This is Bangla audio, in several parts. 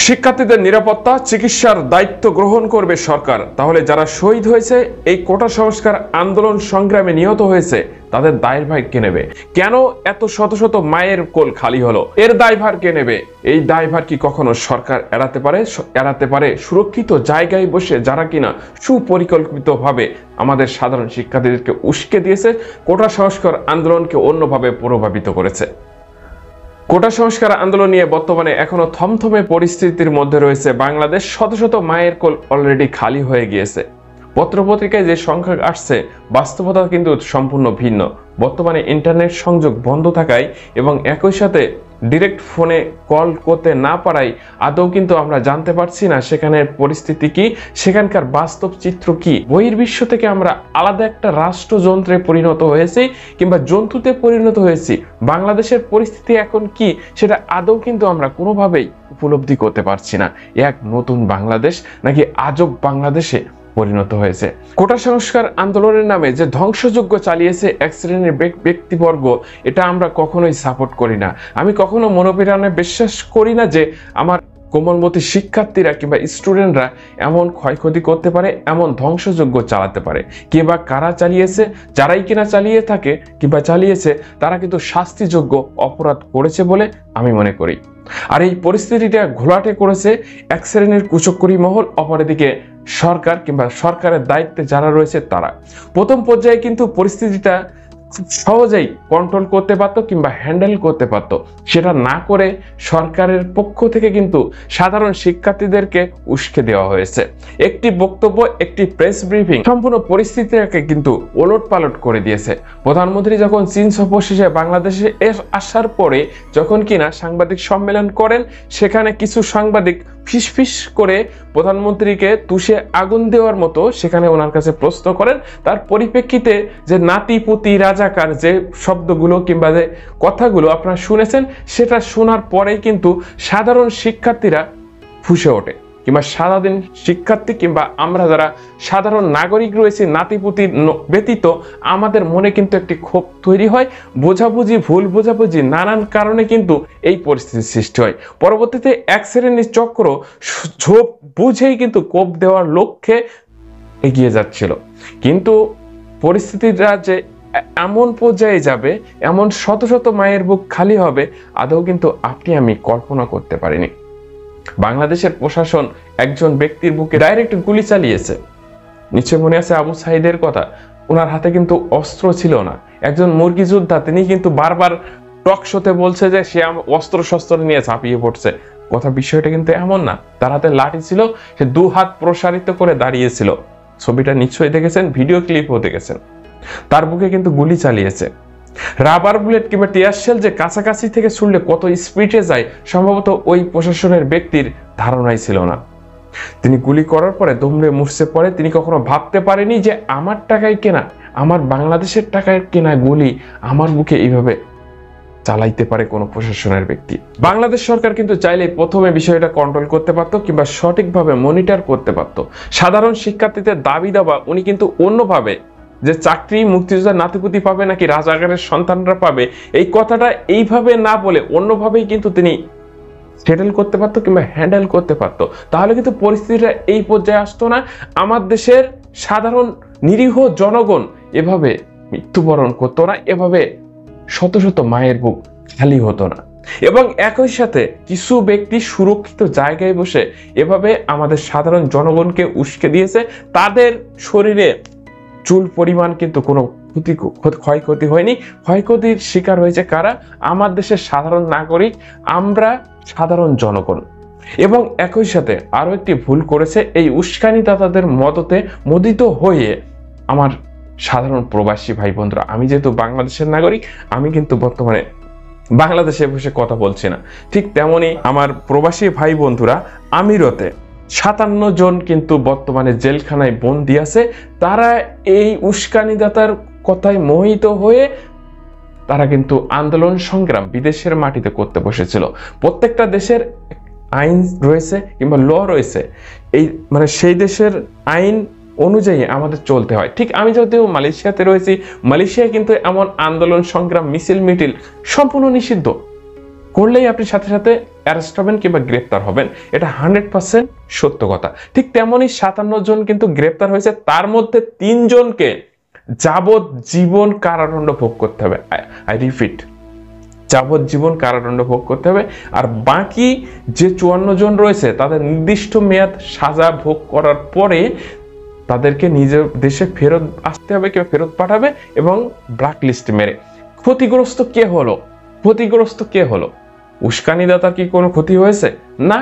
শিক্ষার্থীদের নিরাপত্তা চিকিৎসার দায়িত্ব গ্রহণ করবে সরকার। তাহলে যারা শহীদ হয়েছে এই কোটা সংস্কার আন্দোলন সংগ্রামে নিহত হয়েছে তাদের দায়ভার কে নেবে? কেন এত শত শত মায়ের কোল খালি হলো? এর দায়ভার কে নেবে? এই দায়ভার কি কখনো সরকার এড়াতে পারে? সুরক্ষিত জায়গায় বসে যারা কিনা সুপরিকল্পিতভাবে আমাদের সাধারণ শিক্ষার্থীদেরকে উস্কে দিয়েছে, কোটা সংস্কার আন্দোলনকে অন্যভাবে প্রভাবিত করেছে। কোটা সংস্কার আন্দোলন নিয়ে বর্তমানে এখনো থমথমে পরিস্থিতির মধ্যে রয়েছে বাংলাদেশ। শত শত মায়ের কোল অলরেডি খালি হয়ে গিয়েছে। পত্রপত্রিকায় যে সংখ্যা আসছে বাস্তবতা কিন্তু সম্পূর্ণ ভিন্ন। বর্তমানে ইন্টারনেট সংযোগ বন্ধ থাকায় এবং একই সাথে ডিরেক্ট ফোনে কল করতে না পারায় আদৌ কিন্তু আমরা জানতে পারছি না সেখানের পরিস্থিতি কি, সেখানকার বাস্তব চিত্র কি। বহির্বিশ্ব থেকে আমরা আলাদা একটা রাষ্ট্রযন্ত্রে পরিণত হয়েছি কিংবা জন্তুতে পরিণত হয়েছি। বাংলাদেশের পরিস্থিতি এখন কি সেটা আদৌ কিন্তু আমরা কোনোভাবেই উপলব্ধি করতে পারছি না। এক নতুন বাংলাদেশ নাকি আজব বাংলাদেশে পরিণত হয়েছে। কোটা সংস্কার আন্দোলনের নামে যে ধ্বংসযজ্ঞ চালিয়েছে এক শ্রেণীর ব্যক্তিবর্গ, এটা আমরা কখনোই সাপোর্ট করি না। আমি কখনো মনোবিরানে বিশ্বাস করি না যে আমার কোমলমতি শিক্ষার্থীরা কিংবা স্টুডেন্টরা এমন ক্ষয়ক্ষতি করতে পারে, এমন ধ্বংসযজ্ঞ চালাতে পারে। কে বা কারা চালিয়েছে? যারাই কিনা চালিয়ে থাকে কিংবা চালিয়েছে তারা কিন্তু শাস্তিযোগ্য অপরাধ করেছে বলে আমি মনে করি। আর এই পরিস্থিতিটা ঘোলাটে করেছে এক শ্রেণীর কুচক্রী মহল, অপরদিকে সরকার কিংবা সরকারের দায়িত্বে যারা রয়েছে তারা। প্রথম পর্যায়ে কিন্তু পরিস্থিতিটা খুব সহজেই কন্ট্রোল করতে পারতো কিংবা হ্যান্ডেল করতে পারতো। সেটা না করে সরকারের পক্ষ থেকে কিন্তু সাধারণ শিক্ষার্থীদেরকে উস্কে দেওয়া হয়েছে। একটি বক্তব্য, একটি প্রেস ব্রিফিং সম্পূর্ণ পরিস্থিতিটাকে কিন্তু ওলটপালট করে দিয়েছে। প্রধানমন্ত্রী যখন চীন সফর শেষে বাংলাদেশে আসার পরে যখন কিনা সাংবাদিক সম্মেলন করেন, সেখানে কিছু সাংবাদিক ফিসফিস করে প্রধানমন্ত্রীকে তুষে আগুন দেওয়ার মতো সেখানে ওনার কাছে প্রশ্ন করেন। তার পরিপ্রেক্ষিতে যে নাতিপুতি রাজাকার যে শব্দগুলো কিংবা যে কথাগুলো আপনারা শুনেছেন, সেটা শোনার পরেই কিন্তু সাধারণ শিক্ষার্থীরা ফুঁসে ওঠে কিংবা সারাদিন শিক্ষার্থী কিংবা আমরা যারা সাধারণ নাগরিক রয়েছে নাতিপুতি ব্যতীত আমাদের মনে কিন্তু একটি ক্ষোভ তৈরি হয়। বোঝাবুঝি, ভুল বোঝাবুঝি, নানান কারণে কিন্তু এই পরিস্থিতির সৃষ্টি হয়। পরবর্তীতে এক শ্রেণীর চক্র ঝোপ বুঝেই কিন্তু কোপ দেওয়ার লক্ষ্যে এগিয়ে যাচ্ছিল। কিন্তু পরিস্থিতিটা যে এমন পর্যায়ে যাবে, এমন শত শত মায়ের বুক খালি হবে, আদৌ কিন্তু আপনি আমি কল্পনা করতে পারিনি। বাংলাদেশের প্রশাসন একজন ব্যক্তির বুকে ডাইরেক্ট গুলি চালিয়েছে। নিশ্চয় মনে আছে আবু সাইদের কথা। ওনার হাতে কিন্তু অস্ত্র ছিল না। একজন মুরগি যোদ্ধা, তিনি কিন্তু বারবার টক শোতে বলছে যে সে অস্ত্র শস্ত্র নিয়ে ঝাঁপিয়ে পড়ছে। বিষয়টা কিন্তু এমন না। তার হাতে লাঠি ছিল, সে দু হাত প্রসারিত করে দাঁড়িয়েছিল। ছবিটা নিশ্চয়ই দেখেছেন, ভিডিও ক্লিপও দেখেছেন। তার বুকে কিন্তু গুলি চালিয়েছে। রাবার বুলেট কিংবা টিয়ার শেল যে কাছাকাছি থেকে ছুড়লে কত স্পিডে যায় সম্ভবত ওই প্রশাসনের ব্যক্তির ধারণাই ছিল না। তিনি গুলি করার পরে দমড়ে মুছড়ে পড়ে। তিনি কখনো ভাবতে পারেনি যে আমার টাকায় কেনা, আমার বাংলাদেশের টাকায় কেনা গুলি আমার বুকে এইভাবে চালাইতে পারে কোনো প্রশাসনের ব্যক্তি। বাংলাদেশ সরকার কিন্তু চাইলে প্রথমে বিষয়টা কন্ট্রোল করতে পারতো কিংবা সঠিকভাবে মনিটর করতে পারতো। সাধারণ শিক্ষার্থীদের দাবি দাবা উনি কিন্তু অন্যভাবে, যে চাকরি মুক্তিযোদ্ধার নাতিপুতি পাবে নাকি রাজাকারের সন্তানরা পাবে, এই কথাটা এইভাবে না বলে অন্যভাবেই কিন্তু তিনি সেটেল করতে পারতো কিংবা হ্যান্ডেল করতে পারতো। তাহলে কিন্তু পরিস্থিতিটা এই পর্যায়ে আসতো না। আমার দেশের সাধারণ নিরীহ জনগণ এভাবে মৃত্যুবরণ করতো না, এভাবে শত শত মায়ের বুক খালি হতো না। এবং একই সাথে কিছু ব্যক্তি সুরক্ষিত জায়গায় বসে এভাবে আমাদের সাধারণ জনগণকে উস্কে দিয়েছে। তাদের শরীরে চুল পরিমাণ কিন্তু কোনো ক্ষয়ক্ষতি হয়নি। ক্ষয়ক্ষতির শিকার হয়েছে কারা? আমার দেশের সাধারণ নাগরিক, আমরা সাধারণ জনগণ। এবং একই সাথে আরো একটি ভুল করেছে এই উস্কানিদাতাদের মদতে মোদিত হয়ে আমার সাধারণ প্রবাসী ভাই বোনরা। আমি যেহেতু বাংলাদেশের নাগরিক, আমি কিন্তু বর্তমানে বাংলাদেশে বসে কথা বলছি না। ঠিক তেমনি আমার প্রবাসী ভাই বন্ধুরা আমিরতে 57 জন কিন্তু বর্তমানে জেলখানায় বন্দী আছে। তারা এই উস্কানিদাতার কথায় মোহিত হয়ে তারা কিন্তু আন্দোলন সংগ্রাম বিদেশের মাটিতে করতে বসেছিল। প্রত্যেকটা দেশের আইন রয়েছে কিংবা ল রয়েছে, এই মানে সেই দেশের আইন অনুযায়ী আমাদের চলতে হয়। ঠিক আমি যদিও মালয়েশিয়াতে রয়েছি, মালয়েশিয়া কিন্তু এমন আন্দোলন সংগ্রাম মিছিল মিটিল সম্পূর্ণ নিষিদ্ধ। করলেই আপনি সাথে সাথে অ্যারেস্ট হবেন কিংবা গ্রেপ্তার হবেন, এটা 100% সত্য কথা। ঠিক তেমনই 57 জন কিন্তু গ্রেপ্তার হয়েছে, তার মধ্যে 3 জনকে যাবজ্জীবন কারাদণ্ড ভোগ করতে হবে। আই রিপিট, যাবজ্জীবন কারাদণ্ড ভোগ করতে হবে। আর বাকি যে 54 জন রয়েছে তাদের নির্দিষ্ট মেয়াদ সাজা ভোগ করার পরে তাদেরকে নিজের দেশে ফেরত আসতে হবে কিংবা ফেরত পাঠাবে এবং ব্ল্যাক লিস্ট মেরে। ক্ষতিগ্রস্ত কে হলো? ক্ষতিগ্রস্ত কে হলো? উস্কানিদাতার কি কোনো ক্ষতি হয়েছে? না।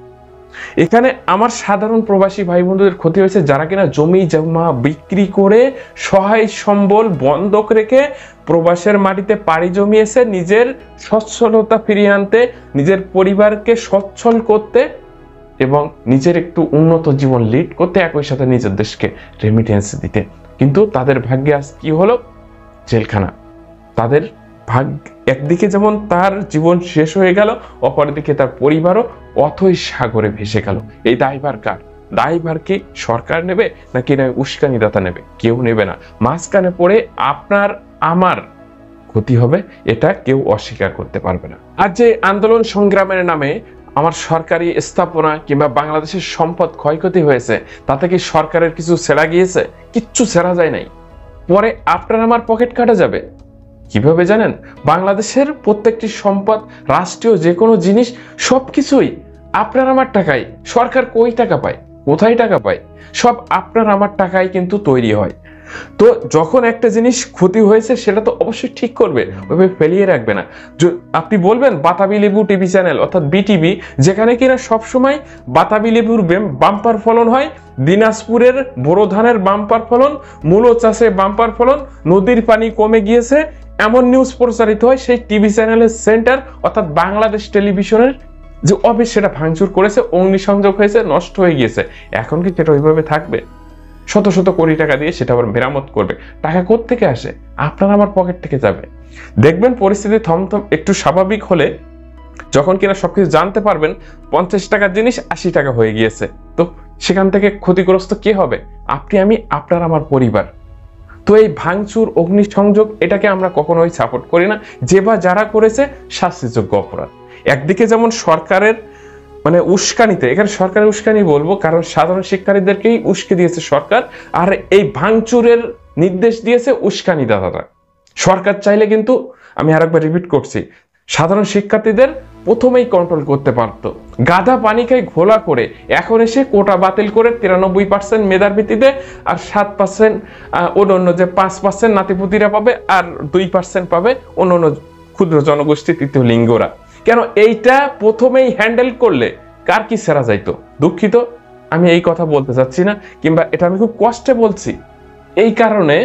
এখানে আমার সাধারণ প্রবাসী ভাই বন্ধুদের ক্ষতি হয়েছে, যারা কিনা জমি জমা বিক্রি করে সহায় সম্বল বন্ধক রেখে প্রবাসের মাটিতে পাড়ি জমিয়েছে নিজের সচ্ছলতা ফিরিয়ে আনতে, নিজের পরিবারকে সচ্ছল করতে এবং নিজের একটু উন্নত জীবন লিড করতে, একই সাথে নিজের দেশকে রেমিটেন্স দিতে। কিন্তু তাদের ভাগ্যে আজ কি হলো? জেলখানা। তাদের ভাগ্য একদিকে যেমন তার জীবন শেষ হয়ে গেল, অপরদিকে তার পরিবারও অথই সাগরে ভেসে গেল। এই দায়ভার কার? দায়ভার কি সরকার নেবে নাকি না উস্কানিদাতা নেবে? কেউ নেবে না। মাঝখানে পড়ে আপনার আমার ক্ষতি হবে, এটা কেউ অস্বীকার করতে পারবে না। আর যে আন্দোলন সংগ্রামের নামে আমার সরকারি স্থাপনা কিংবা বাংলাদেশের সম্পদ ক্ষয়ক্ষতি হয়েছে, তাতে কি সরকারের কিছু ছেড়া গিয়েছে? কিচ্ছু ছেড়া যায় নাই। পরে আপনার আমার পকেট কাটা যাবে কিভাবে জানেন? বাংলাদেশের প্রত্যেকটি সম্পদ, রাষ্ট্রীয় যে কোনো জিনিস, সবকিছুই আপনার আমার টাকায়। সরকার কই টাকা পায়? কোথায় টাকা পায়? সব আপনার আমার টাকায় কিন্তু তৈরি হয়। তো যখন একটা জিনিস ক্ষতি হয়েছে সেটা তো অবশ্যই ঠিক করবে, ওইভাবে ফেলিয়ে রাখবে না। আপনি বলবেন বাতাবি লেবু টিভি চ্যানেল অর্থাৎ বিটিভি, যেখানে কিনা সবসময় বাতাবি লেবুর বাম্পার ফলন হয়, দিনাজপুরের বোরো ধানের বাম্পার ফলন, মূলো চাষে বাম্পার ফলন, নদীর পানি কমে গিয়েছে, এমন নিউজ প্রচারিত হয়, সেই টিভি চ্যানেলের সেন্টার অর্থাৎ বাংলাদেশ টেলিভিশনের যে অফিস সেটা ভাঙচুর করেছে, অগ্নিসংযোগ হয়েছে, নষ্ট হয়ে গিয়েছে। এখন কি সেটা ওইভাবে থাকবে? শত শত কোটি টাকা দিয়ে সেটা আবার মেরামত করবে। টাকা কোত্থেকে আসে? আপনার আমার পকেট থেকে যাবে। দেখবেন পরিস্থিতি থমথম একটু স্বাভাবিক হলে, যখন কিনা সবকিছু জানতে পারবেন 50 টাকার জিনিস 80 টাকা হয়ে গিয়েছে, তো সেখান থেকে ক্ষতিগ্রস্ত কে হবে? আপনি, আমি, আপনার আমার পরিবার। তো এই ভাঙচুর, অগ্নিসংযোগ, এটাকে আমরা কখনোই সাপোর্ট করি না। যে বা যারা করেছে শাস্তিযোগ্য অপরাধ। একদিকে যেমন সরকারের উস্কানিতে, এখানে সরকারের উস্কানি বলবো কারণ সাধারণ শিক্ষার্থীদেরকেই উস্কে দিয়েছে সরকার, আর এই ভাঙচুরের নির্দেশ দিয়েছে উস্কানিদাতারা। সরকার চাইলে কিন্তু, আমি আরেকবার রিপিট করছি, সাধারণ শিক্ষার্থীদের প্রথমেই কন্ট্রোল করতে পারত। গাধা পানি খাই ঘোলা করে এখন এসে কোটা বাতিল করে 93% মেধার ভিত্তিতে আর 7% অন্য যে 5% নাতিপুতিরা পাবে আর 2% পাবে অন্য ক্ষুদ্র জনগোষ্ঠী, তৃতীয় লিঙ্গরা। কেন এইটা প্রথমেই হ্যান্ডেল করলে কার কি সেরা যাইতো? দুঃখিত, আমি এই কথা বলতে চাচ্ছি না, কিংবা এটা আমি খুব কষ্টে বলছি। এই কারণে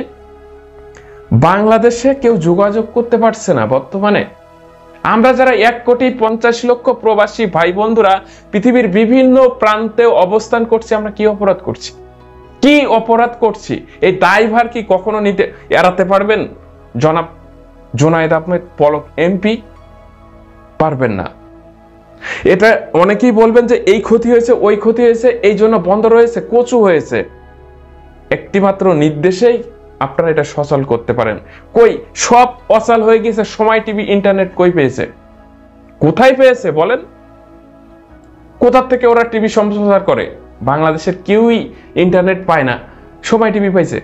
বাংলাদেশে কেউ যোগাযোগ করতে পারছে না বর্তমানে। আমরা যারা 1,50,00,000 প্রবাসী ভাই বন্ধুরা পৃথিবীর বিভিন্ন প্রান্তে অবস্থান করছি, আমরা কি অপরাধ করছি? কি অপরাধ করছি? এই দায়ভার কি কখনো এড়াতে পারবেন জনাব জোনায়েদ আহমেদ পলক এমপি? পারবেন না। এটা অনেকেই বলবেন যে এই ক্ষতি হয়েছে, ওই ক্ষতি হয়েছে, এই জন্য বন্ধ রয়েছে, কচু হয়েছে। একটি মাত্র নির্দেশেই আপনারা এটা সচল করতে পারেন। কই সব অচল হয়ে গেছে। সময় টিভি ইন্টারনেট কই পেয়েছে? কোথায় পেয়েছে বলেন? কোথা থেকে ওরা টিভি সম্প্রচার করে? বাংলাদেশের কেউই ইন্টারনেট পায় না, সময় টিভি পাইছে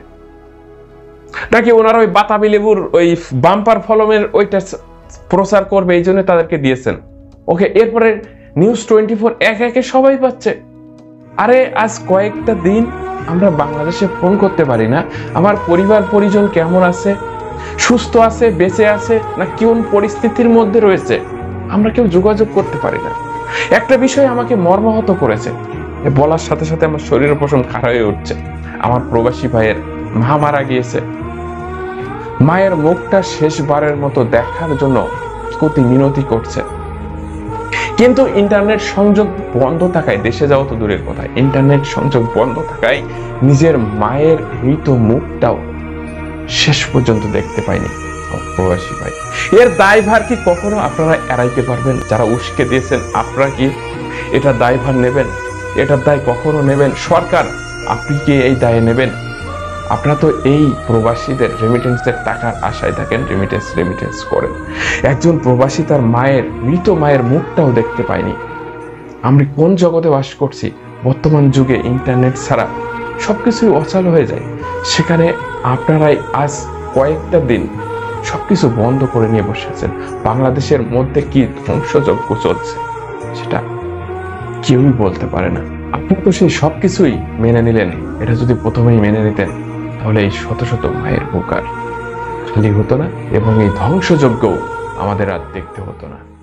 নাকি ওনারা ওই বাতাবি লেবুর ওই বাম্পার ফলমের ওইটা প্রচার করবে এই জন্য তাদেরকে দিয়েছেন? ওকে, এরপরে নিউজ 24 একে সবাই পাচ্ছে। আরে আজ কয়েকটা দিন আমরা বাংলাদেশে ফোন করতে পারি না, আমার পরিবার পরিজন কেমন আছে, সুস্থ আছে, বেঁচে আছে না কোন পরিস্থিতির মধ্যে রয়েছে, আমরা কেউ যোগাযোগ করতে পারি না। একটা বিষয় আমাকে মর্মাহত করেছে, বলার সাথে সাথে আমার শরীরের পশম খাড়া হয়ে উঠছে। আমার প্রবাসী ভাইয়ের মা মারা গিয়েছে, মায়ের মুখটা শেষবারের মতো দেখার জন্য কতি মিনতি করছে, কিন্তু ইন্টারনেট সংযোগ বন্ধ থাকায়, দেশে যাওয়া তো দূরের কথা, ইন্টারনেট সংযোগ বন্ধ থাকায় নিজের মায়ের মৃত মুখটাও শেষ পর্যন্ত দেখতে পাইনি প্রবাসী ভাই। এর দায়ভার কি কখনো আপনারা এড়াইতে পারবেন? যারা উস্কে দিয়েছেন আপনারা কি এটা দায়ভার নেবেন? এটার দায় কখনো নেবেন? সরকার, আপনি কি এই দায় নেবেন? আপনারা তো এই প্রবাসীদের রেমিটেন্সের টাকার আশায় থাকেন, রেমিটেন্স করেন। একজন প্রবাসী তার মৃত মায়ের মুখটাও দেখতে পায়নি। আমরা কোন জগতে বাস করছি? বর্তমান যুগে ইন্টারনেট ছাড়া সবকিছুই অচল হয়ে যায়। সেখানে আপনারাই আজ কয়েকটা দিন সবকিছু বন্ধ করে নিয়ে বসেছেন। বাংলাদেশের মধ্যে কি ধ্বংসযজ্ঞ চলছে সেটা কেউই বলতে পারে না। আপনি তো সেই সবকিছুই মেনে নিলেন। এটা যদি প্রথমেই মেনে নিতেন তাহলে এই শত শত মায়ের বুক আর খালি হতো না, এবং এই ধ্বংসযজ্ঞ আমাদের আর দেখতে হতো না।